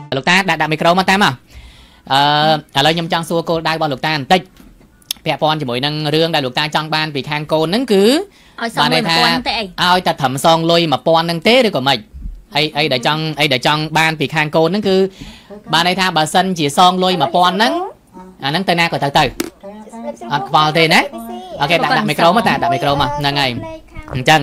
លោកតាដាក់មីក្រូមកតាមឥឡូវខ្ញុំចង់សួរគោលដៅរបស់លោកតាបន្តិចពាក់ព័ន្ធជាមួយនឹងរឿងដែលលោកតាចង់បានពីខាងកូនហ្នឹងគឺបានន័យថាឲ្យតែត្រឹមសងលុយ 1000 ហ្នឹងទេឬក៏មិនអីដែលចង់បានពីខាងកូនហ្នឹងគឺបានន័យថាបើសិនជាសងលុយ 1000 ហ្នឹងអាហ្នឹងទៅណាក៏ទៅអត់ខ្វល់ទេណាអូខេដាក់មីក្រូមកតាដាក់មីក្រូមកហ្នឹងហើយអញ្ចឹង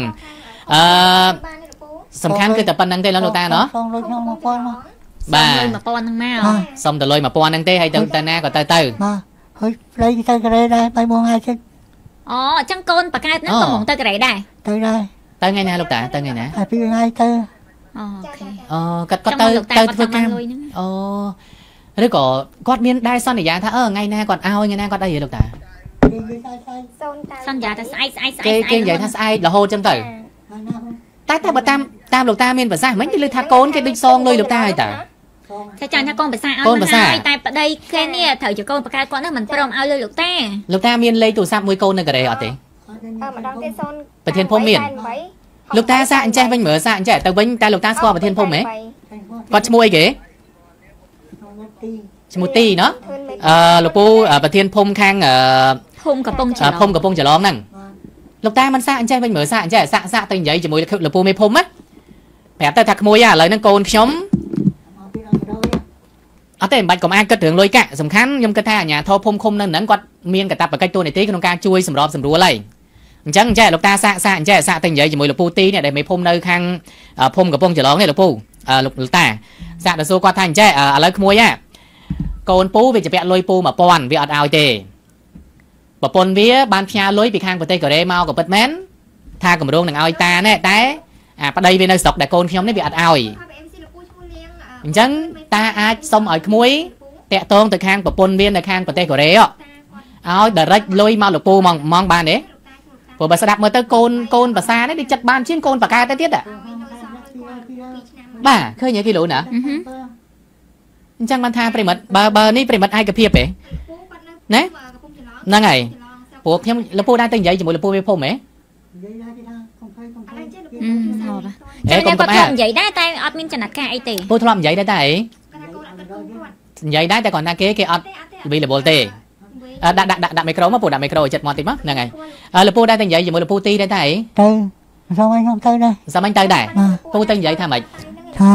សំខាន់គឺតែប៉ុណ្្នឹងទេលោកតាណោះសងលុយខ្ញុំ 1000 មកបាទ 1000 ហ្នឹងមកសុំតែលុយ 1000 ហ្នឹងទេហើយទៅណាក៏ទៅបាទហើយផ្លេទៅកូរ៉េដែរ3 4ថ្ងៃទៀតអូអញ្ចឹងកូនបកកើតហ្នឹងក៏មកទៅកូរ៉េដែរទៅថ្ងៃណាលោកតាទៅថ្ងៃណា2 ថ្ងៃទៅអូខេអូគាត់ទៅធ្វើការអូឬក៏គាត់មានដែរសន្យាថាថ្ងៃណាគាត់ឲ្យថ្ងៃណាគាត់អីលោកតាសន្យាថាស្អែកគេនិយាយថាស្អែករហូតអញ្ចឹងទៅតែបើតាមលោកតាមានប្រសាសន៍មិញគេលើថាកូនគេដូចសងលុយលោកតាហើយតាតែចាញ់ថាកូនភាសាឲ្យមិនហើយតែប្តីគេនេះត្រូវជាកូនបកកើតគាត់នោះមិនព្រមឲ្យលុយលោកតាមានលេខទូរស័ព្ទមួយកូននៅកូរ៉េអត់ទេម្ដងទៀត0ប្រធានភូមិមានលោកតាសាកអញ្ចេះវិញមើលសាកអញ្ចេះទៅវិញតែលោកតាស្គាល់ប្រធានភូមិហ៎គាត់ឈ្មោះអីគេឈ្មោះទីណោះលោកពូប្រធានភូមិខាងភូមិកំពង់ច្រឡងហ្នឹងលោកតាមិនសាកអញ្ចេះវិញមើលសាកអញ្ចេះសាកទៅនិយាយជាមួយលោកពូមេភូមិណាប្រាប់ទៅថាក្មួយឥឡូវហ្នឹងកូនខ្ញុំអត់ទេមិនបាច់កុំអាចគិតរឿងលុយកាក់សំខាន់ខ្ញុំគិតថាអាញាធរភូមិឃុំនៅហ្នឹងគាត់មានកាតព្វកិច្ចតួនាទីក្នុងការជួយសម្របសម្រួលហើយអញ្ចឹងចេះលោកតាសាកអញ្ចេះសាកទៅនិយាយជាមួយលោកពូទីនេះដែលមេភូមិនៅខាងភូមិកំពង់ច្រឡងនេះលោកពូលោកតាសាកទៅសួរគាត់ថាអញ្ចេះឥឡូវក្មួយហ่ะកូនពូវាជាពាក់លុយពូ 1000 វាអត់ឲ្យទេប្រពន្ធវាបានផ្ញើលុយពីខាងប្រទេសកូរ៉េមកក៏ពិតមែនថាកម្រងនឹងឲ្យតាណែតែអាប្តីវានៅស្រុកដែលកូនខ្ញុំនេះវាអត់ឲ្យអញ្ចឹងតាអាចសុំឲ្យក្មួយតាក់ទងទៅខាងប្រពន្ធវានៅខាងប្រទេសកូរ៉េឲ្យ direct លុយមកលោកពូមកបានទេព្រោះបើស្ដាប់មើលទៅកូនភាសានេះដូចចិត្តបានជាងកូនបកកើតទៅទៀតបាទឃើញគីឡូណាអញ្ចឹងបានថាប្រិមិត្តបើនេះប្រិមិត្តឯកភាពទេណាហ្នឹងហើយព្រោះខ្ញុំលោកពូដែរទៅនិយាយជាមួយលោកពូមេភូមិហ៎និយាយដែរគេថាកុំភ័យកុំភ័យកុំគាត់និយាយដែរតែអត់មានចំណាត់ការអីទេពូធ្លាប់និយាយដែរតែនិយាយដែរតែគាត់ថាគេអត់ available ទេដាក់មីក្រូមកពូដាក់មីក្រូចិត្តមកតិចមកហ្នឹងហើយលោកពូដែរទៅនិយាយជាមួយលោកពូទីដែរតែទៅសមអញខ្ញុំទៅដែរសមអញទៅដែរពូទៅនិយាយថាម៉េចថា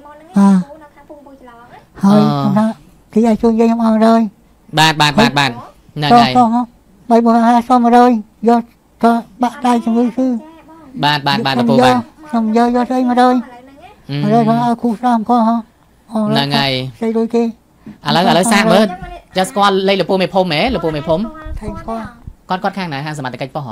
ហើយគេឲ្យជួយយើងខ្ញុំអស់rồiបាទហ្នឹងហើយ3 4 5សុំ100យកទៅបាក់ដៃជាមួយគឺបាទលោកពូបាទខ្ញុំយកស្អី100ទៅឲ្យគូស្ដាមក៏ហ្នឹងហើយស្អីដូចគេឥឡូវសាកមើលចាស្គាល់លេខលោកពូមេភូមិហ៎លោកពូមេភូមិថៃស្គាល់គាត់ខាងណាហាងសមត្ថកិច្ចប៉ុស្តិ៍ហ៎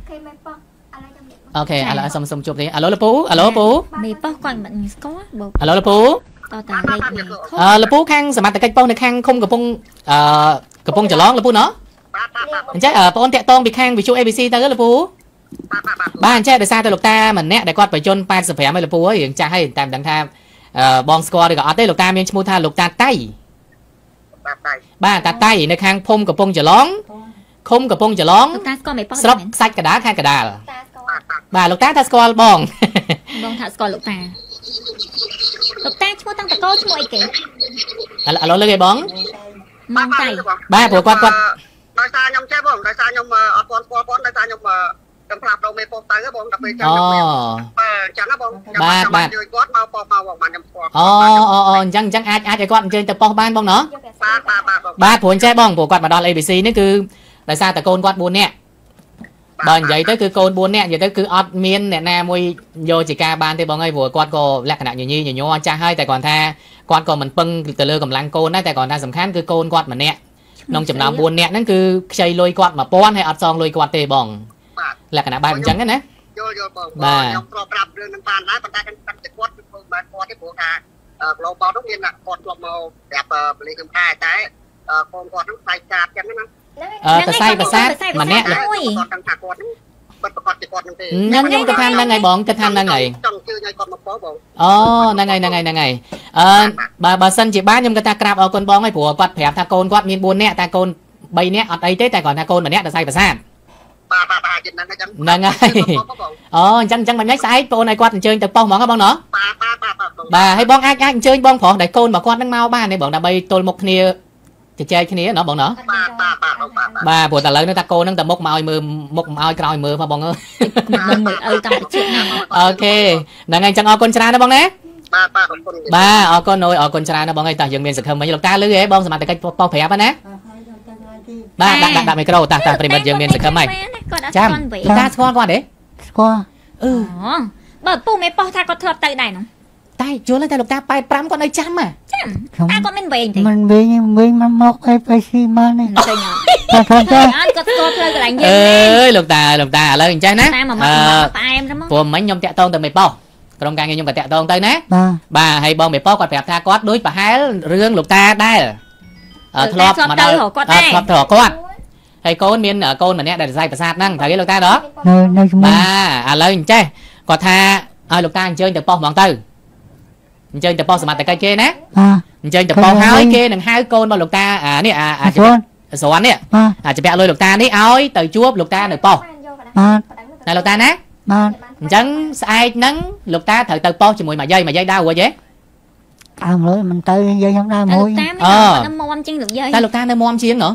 អូខេឥឡូវសុំជួបទេលោកពូមេប៉ុស្តិ៍គាត់មិនស្គាល់លោកពូតតាលេខនេះលោកពូខាងសមត្ថកិច្ចប៉ុស្តិ៍នៅខាងឃុំកំពង់ច្រឡងលោកពូណោះអញ្ចឹងបងតាក់តងពីខាងវិទ្យុ ABC ទៅលោកពូបាទអញ្ចឹងដោយសារតែលោកតាម្នាក់ដែលគាត់បញ្ជន85ឲ្យលោកពូហើយរឿងចាស់ហើយតែមិនដឹងថាបងស្គាល់ឬក៏អត់ទេលោកតាមានឈ្មោះថាលោកតាតៃបាទតាតៃនៅខាងភូមិកំពង់ច្រឡងឃុំកំពង់ច្រឡងលោកតាស្គាល់មិនប៉ុណ្ណឹងស្រុកខ្សាច់កដាលខេត្តកដាលបាទលោកតាថាស្គាល់បងថាស្គាល់លោកតាឈ្មោះតាំងតកោឈ្មោះអីគេឥឡូវលើកឯបងម៉ងតៃបាទព្រោះគាត់ដោយសារខ្ញុំចេះបងដោយសារខ្ញុំអត់ទាន់ស្គាល់គាត់ដោយសារខ្ញុំខ្ញុំផ្លាស់ប្ដូរមេប៉ុស្តិ៍ទៅបងដល់ពេលចាំខ្ញុំបាទអញ្ចឹងបងបាទជួយគាត់មកប៉ុស្តិ៍មកបងបានខ្ញុំស្គាល់អញ្ចឹងអាចឲ្យគាត់អញ្ជើញទៅប៉ុស្តិ៍បានបងណោះបាទព្រោះអញ្ចេះបងព្រោះគាត់មកដល់ ABC នេះគឺដោយសារតែកូនគាត់4នាក់បើនិយាយទៅគឺកូន4នាក់និយាយទៅគឺអត់មានអ្នកណាមួយយកជាការបានទេបងអើយព្រោះគាត់ក៏លក្ខណៈញញញ័រចាស់ហើយតែគាត់ថាគាត់ក៏មិនពឹងទៅលើកម្លាំងកូនដែរតែគាត់ថាសំខាន់គឺកូនគាត់ម្នាក់ក្នុងចំណោម4នាក់ហ្នឹងគឺខ្ចីលុយគាត់ 1000 ហើយអត់សងលុយគាត់ទេបងលក្ខណៈបែបអញ្ចឹងណាយល់បងខ្ញុំប្រាប់រឿងនឹងបានដែរប៉ុន្តែខ្ញុំតែគាត់គឺមិនបានគាត់ទេព្រោះថា global នោះមានគាត់ធ្លាប់មកប្រាប់បលីខ្ញុំដែរតែកូនគាត់ហ្នឹងខ្សែកាតចឹងណាប្រសាយម្នាក់គាត់ដឹងថាគាត់ហ្នឹងគាត់ប្រកាសជាគាត់នឹងទេហ្នឹងខ្ញុំគិតថាហ្នឹងហើយបងគិតថាហ្នឹងហើយចង់ជឿឲ្យគាត់មកពោបងអូហ្នឹងហើយបើសិនជាបានខ្ញុំគិតថាក្រាបអរគុណបងហើយព្រោះគាត់ប្រាប់ថាកូនគាត់មាន4នាក់តែកូន3នាក់អត់អីទេតែគាត់ថាកូនម្នាក់តែសាយប្រសាទបាទចិត្តហ្នឹងហើយអូអញ្ចឹងមិនខ្មិចស្អែកបងឲ្យគាត់អញ្ជើញទៅប៉ុស្តិ៍ហ្មងហ៎បងណោះបាទ bà hay bong ai chơi bong phỏ để côn mà con đang mau ba này bọn đã bay tôi một kia thì chơi kia nó bọn nó bà buổi ta lớn nó ta cô nó ta một màu còi mưa mà bọn ơi ok là ngày chẳng con trai nó bọn nè ba con nuôi con trai nó bọn ấy ta dừng miền sực hầm mấy lục ta lưới ghế bong mà ta cách bao phép á nè ba đặt micro ta phải mình dừng miền sực hầm mày chăm lục ta con qua đấy qua bà pu mấy bao tha có thợ tay này nó tay chúa lên tay lục ta bay pram con ơi chăm à ta con mình về thì mình về nhưng mình mọc hay phải xi măng này ta có chơi cái gì ơi lục ta lên chơi nè của mấy nhom tẹt tông từ mấy bao trong càng nghe nhom cả tẹt tông tới nè bà hay bao mấy bao còn phải tha cót đối bà hái riêng lục ta đây thọp mà đây thọp thọ cót hay côn miên ở côn mà nè để dây và sát năng thấy lục ta đó bà lên chơi còn tha lục ta chơi từ bao mòn tư chơi từ bao sờ mặt tại cây kia nè chơi từ bao hái kia đừng hái côn bao lục ta nè số anh nè chỉ bẹ lôi lục ta nè ơi từ chuột lục ta được bao này lục ta nè chẳng ai nắng lục ta thời từ bao chỉ mùi mà dây đau quá chứ lưỡi mình tới dây không đau mũi ta lục ta nơi mua chiên nữa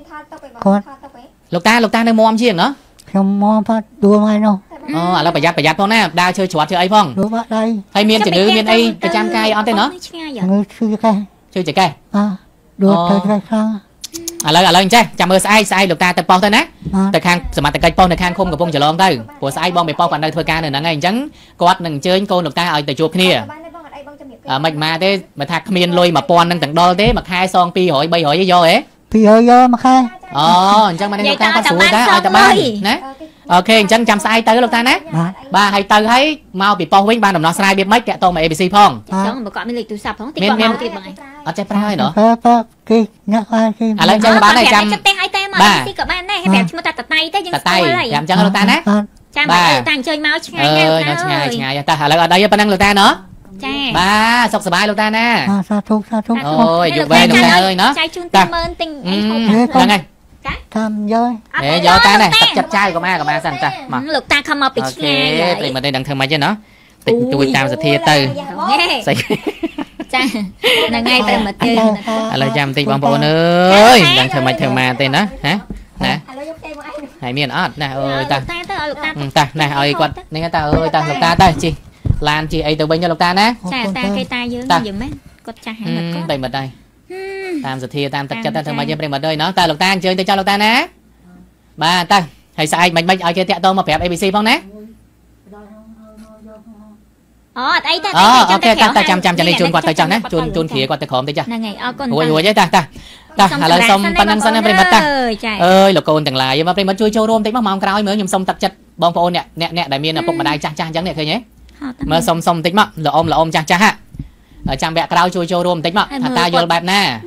lục ta nơi mua chiên nữa không mua phát đua mai đâu là phải giặt thôi nè đa chơi chuột chơi ấy phong đua bắt đây hay miên chỉ nữ miên ấy cái trăm cây on tên nữa chơi chỉ cây đua chơi khang lên chơi chăm ơi sai lục ta tập bao thôi nè tập khangสมัครtập cây bao này khang khôngกับpongจะลองtới của sai bong bị bao còn đây thôi ca này là ngày trắng quạt đừng chơi cô lục ta ở tại chuột kia mình mà thế mà thạc miên lôi mà pon đang tặng đo thế mà khai son pi hỏi bay hỏi với do ấy pi hỏi do mà khai chẳng mà đây lục ta có sủi ta ở tập ba nè ok chẳng chăm sai tới lục ta nè ba hay tới thấy mau bị bao với ban đồng nó sai biết mấy kẹt to mà abc phong miên ở trái prai nữa cái nhắc ai khi lên chơi bán này trăm ba tay làm chân lục ta nè ba tàng chơi máu ngày ta ở đây bên năng lục ta nữa ba sọc sờ bài lục ta nè sa thúc ôi dục về lục ta ơi nó ta ngay tham giới để do ta này tập chặt trai của ma sao ta mà lục ta không mau bị ngay thì mà đây đằng thơm mà chứ nó tịnh tôi tao sẽ thiệt từ là ngay tại mà tiền là chăm tịnh bóng bộ ơi đằng thơm mà tên đó hả nè hãy miền ớt nè ơi ta nè ơi quật nên ta ơi ta lục ta ta chị lan chị ấy từ bên cho lục ta nè ta cây ta dừng mấy cột cha hàng mật đây mật đây tam giật thi tam tật chất ta thường mà chơi đây mật đây nó ta lục ta chơi cho lục ta nè ba ta hay sai mình ở kia tẹt to mà phép abc phong nè ok ta chăm cho nên chun quạt tay chẳng nè chun khía quạt tay khom tay chả hùa chứ ta là xong pan ăn xong đây mật ta ơi lục côn từng lại mà đây mật chui châu rôm tay mắc mỏng cào mới nhầm xong tật chất bong phô nè đại miên là phục mà đại cha chẳng nè thôi nhé mà xong tính mà là ôm cha ha ở trang bẹ cào chui châu rôm tính mà ta vô bẹp nè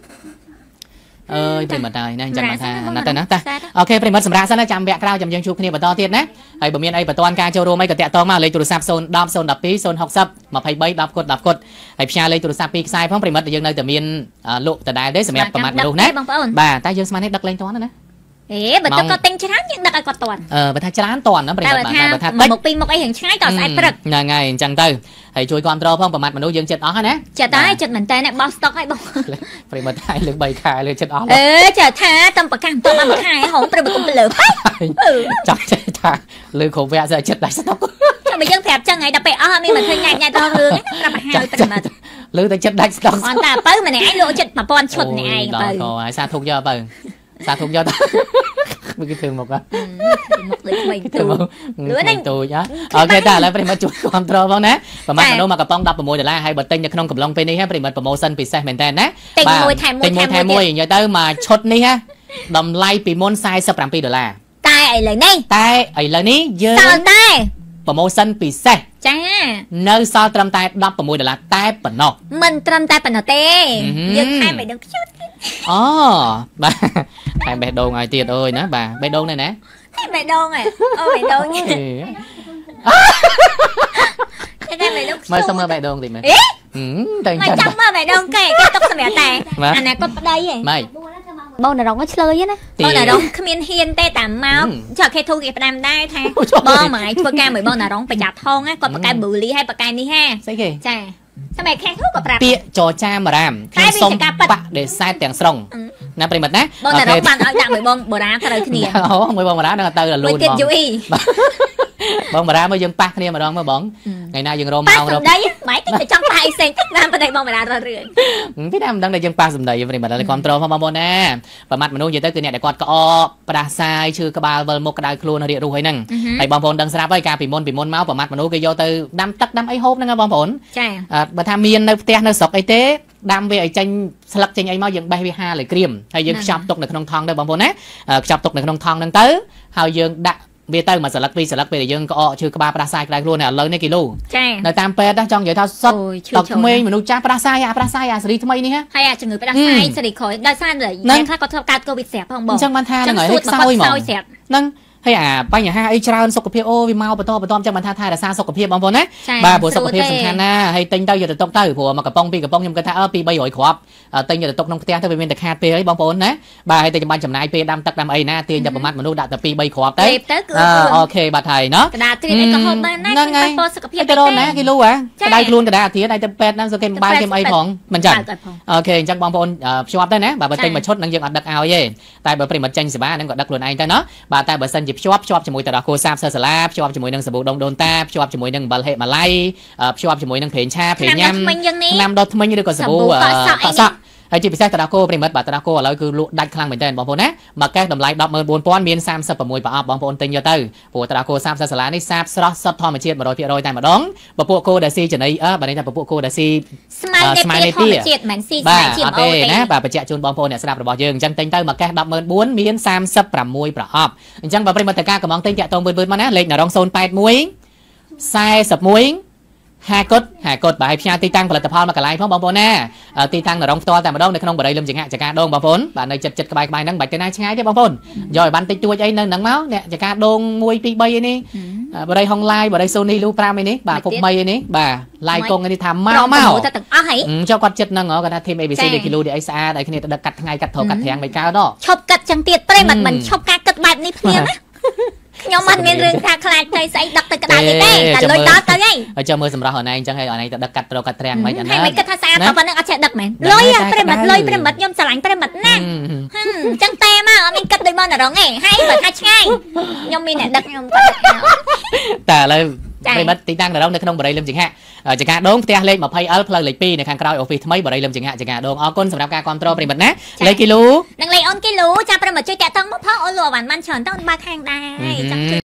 ơi mật này nè chẳng mà ta ok mật sầm ra sana trang bẹ cào chầm dương chụp kia bật to tiệt nè hay bờ miên ấy bật toàn ca châu rôm ấy cái tẹt to mà lấy tụi sạp zone đập pí zone học sập mà phải bay đập cột hay pia lấy tụi sạp pí sai phong mật dương nơi từ miên lụ từ đài đấy sầm mặt mặt đủ nè bà ta dương smart hết đắc lên toán nữa bật có tinh chán nhưng đặt có toàn bật tha chán toàn nó bật tha một pin một cái hiện trái còn sai bật ngày chẳng từ thầy chui control phong mặt mà nuôi dương chết đó nè chờ tới chật mình tên này boss stock hay bông phải mà thay lưỡi bầy khai lưỡi chết đó chờ tha tâm bậc cam tâm bậc khai hổng phải bậc cũng lửa chọc chết tha lưỡi khổ vẽ giờ chết đại stock cho mình dân phẹp chân ngày đập bẹ mi mình hơi nhai to hương là mà hai mà lưỡi tới chết đại stock còn ta tới mà này lỗ chết mà pon chột này ai rồi xa thục giờ bờ xa thục giờ ta mấy cái thường một á lửa đánh tôi nhá ok ta lại phải mà chui control phong nè và mặt đâu mà cặp phong đập vào môi để la hay bật tinh cho không cầm long penny ha phải bật promotion bị sai mình tên nè tinh môi nhớ tới mà chốt ní ha đầm lay bị môn sai sắp $7 tai ấy lời ní dơ tai promotion bị sai cha nơi sao trầm tai $10 tai bẩn nọ mình trầm tai bẩn nọ tê nhưng hai mày đừng bà hai bè đồ ngoài tiệt ơi nè bà bè đồ này nè bè đồ này bè đồ nha mới xong rồi bè đồ thì mày mày chăm mà bè đồ cái tóc sao mẹ tè anh này có đây vậy mày bao nào rong có chơi á bao nào rong không yên hiền tê tạm máu chờ khi thu kịp làm đây thay bao mày thua ca mười bao nào rong phải chặt thon á còn bạc cài bự lý hay bạc cài ní ha cái gì chà តែខែធូក៏ប្រាប់ពាក្យចរចាមរាមខ្ញុំសុំបាក់ដេសាទាំងស្រុងណាប្រិមិត្តណាបងតារងបានឲ្យដាក់មួយបងបូរ៉ាត្រូវគ្នាអូមួយបងបូរ៉ានឹងទៅលូនបងបងបារាមកយើងប៉ះគ្នាម្ដងមើលបងថ្ងៃណាយើងរមម៉ោងរកដីម៉ែតិចចង់ប៉ះអីផ្សេងតិចតាមប្តីបងបារារករឿងពីណាមិនដឹងតែយើងប៉ះសម្ដីប្រិមិត្តតែគ្រប់ត្រផងបងប្អូនណាប្រមាត់មនុស្សនិយាយទៅគឺអ្នកដែលគាត់ក្អកផ្ដាសាយឈឺក្បាលវិលមុខក្តៅខ្លួនរៀករូសអីហ្នឹងហើយបងប្អូនដឹងស្រាប់ហើយការពីមុនមកប្រមាត់មនុស្សគេយកទៅដាំទឹកដាំអីហូបហ្នឹងបងប្អូនចាបើថាមាននៅផ្ទះនៅស្រុកអីទេដាំវាឲ្យចេញស្លឹកចេញអីមកយើងបេះវាហាលឲ្យក្រៀមហើយយើងខ្ចប់ទុកនៅក្នុងថង់ទៅបងប្អូនណាខ្ចប់ទុកនៅក្នុងថង់ហ្នឹងទៅហើយយើងដាក់វាទៅមួយស្លឹកពីរស្លឹកពេលដែលយើងក្អកឈឺក្បាលផ្ដាសាយក្តៅខ្លួនឥឡូវនេះគីឡូនៅតាមពេទ្យចង់និយាយថាសុទ្ធតក្មេងមនុស្សចាស់ផ្ដាសាយអាសេរីថ្មីនេះហើយអាជំងឺផ្ដាសាយសេរីក្រោយដោយសារអ្នកខ្លះក៏ធ្លាប់កើតកូវីដស្រាប់ផងបងអញ្ចឹងបានថាហ្នឹងហើយខ្សោយហ្មងហ្នឹងហើយអាបញ្ហាអីច្រើនសុខភាពអូវាមកបន្តចឹងបានថាថែរក្សាសុខភាពបងប្អូនណាបាទព្រោះសុខភាពសំខាន់ណាហើយទិញទៅយកទៅទុកទៅព្រោះមកកំប៉ុងពីរកំប៉ុងខ្ញុំគិតថា2-300គ្រាប់ទិញយកទៅទុកក្នុងផ្ទះទៅវាមានតែខាតពេលអីបងប្អូនណាបាទហើយតែចាំបាច់ចំណាយពេលដាំទឹកដាំអីណាទាញតែប្រមាត់មនុស្សដាក់តែ2-3គ្រាប់ទៅអូខេបាទហើយណោះកដាត្រៀមអីក៏ហូបបានដែរហ្នឹងហើយសុខភាពទៅណាគីឡូក្តៅខ្លួនកដាទៀតហើយទៅពេទ្យហ្នឹងសុខគេមិនបាយគេអីផងមិនចឹងអូខេអញ្ចឹងបងប្អូនភ្ជាប់ទៅណាបាទបើទិញមួយឈុតហ្នឹងយើងអត់ដឹកឲ្យទេតែបើប្រិមត្តចេញសេវាហ្នឹងក៏ដឹកខ្លួនឯងទៅណោះបាទតែបើសិនជាភ្ជាប់ជាមួយទៅដល់គោសាបសើសាឡាភ្ជាប់ជាមួយនឹងសាប៊ូដងដូនតាភ្ជាប់ជាមួយនឹងអំបិលហេម៉ាឡៃភ្ជាប់ជាមួយនឹងប្រេងឆាប្រេងញ៉ាំឆ្នាំដុតថ្មិញឬក៏សាប៊ូកក់សក់ហើយជាពិសេសតារាគោប្រិមិត្តបាទតារាគោឥឡូវគឺលក់ដាច់ខ្លាំងមែនទែនបងប្អូនណាមួយកេសតម្លៃ 14000 មាន36ប្រអប់បងប្អូនទិញយកទៅព្រោះតារាគោសាបសាឡានេះសាបស្រស់សុទ្ធធម្មជាតិ 100% តែម្ដងពពួកគោដែលស៊ីចំណីបាទនេះថាពពួកគោដែលស៊ីស្មៃនេះធម្មជាតិមិនស៊ីស្មៃជាអូទេណាបាទបញ្ជាក់ជូនបងប្អូនអ្នកស្ដាប់របស់យើងអញ្ចឹងទិញទៅមួយកេស 14000 មាន36ប្រអប់អញ្ចឹងបើប្រិមិត្តតការកំងទិញតាក់តងវឿនមកណាលេខ081 41 ហាកុតបាទឲ្យផ្ញើទីតាំងផលិតផលមកកន្លែងផងបងប្អូនណាទីតាំងនរងផ្ទាល់តែម្ដងនៅក្នុងបរិយាលឹមចង្ហាក់ចកាដងបងប្អូនបាទនៅចិត្តក្បែរហ្នឹងបាច់ទៅណាឆ្ងាយទេបងប្អូនយកឲ្យបានតិចតួចអីនៅហ្នឹងមកអ្នកចកាដង1 2 3អីនេះបរិយហុងឡាយបរិយសូនីលូ5អីនេះបាទពុក3អីនេះបាទឡាយកងនេះថាមកទៅទាំងអស់ហីចុះគាត់ចិត្តហ្នឹងគាត់ថាធីម ABC 1គីឡូអីស្អាតឲ្យគ្នាទៅដឹកកាត់ថ្ងៃកាត់ត្រកាត់ត្រាំងមិនកើតដល់ឈប់កាត់ចឹងទៀតព្រេមិនឈប់ការកាត់បែបនេះភ្លាមណាខ្ញុំមិនមានរឿងថាខ្លាចទៅស្អីដឹកទៅក្តៅទៀតទេតែលុយដល់ទៅហើយចាំមើលសម្រាប់អនឡាញអញ្ចឹងហើយអនឡាញទៅដឹកកាត់ត្រកាត់ត្រាំងមិនអាណាមិនគិតថាស្អាតប៉ុណ្ណឹងអត់ចេះដឹកមែនលុយប្រិមិត្តខ្ញុំស្រឡាញ់ប្រិមិត្តណាស់អញ្ចឹងតែមកអត់មានគិតដូចមកនរងទេហើយបើថាឆ្ងាយខ្ញុំមានអ្នកដឹកខ្ញុំគាត់តែឥឡូវប្រិមិត្តទីតាំងនរងនៅក្នុងបរិយាលឹមចង្ហាក់ចង្ហាដងផ្ទះលេខ 20L ផ្លូវលេខ 2នៅខាងក្រោយអូហ្វីសថ្មីបរិយាលឹមចង្ហាក់ចង្ហាដងអរគុណសម្រាប់ការគាំទ្រប្រិមិត្តណាលេខគីឡូនឹងលេខអូនគីឡូចាំប្រិមិត្តជួយតាក់ទងមកផងអូនលូអវ៉ាន់បានច្រើនតើអូនបើខាងដែរ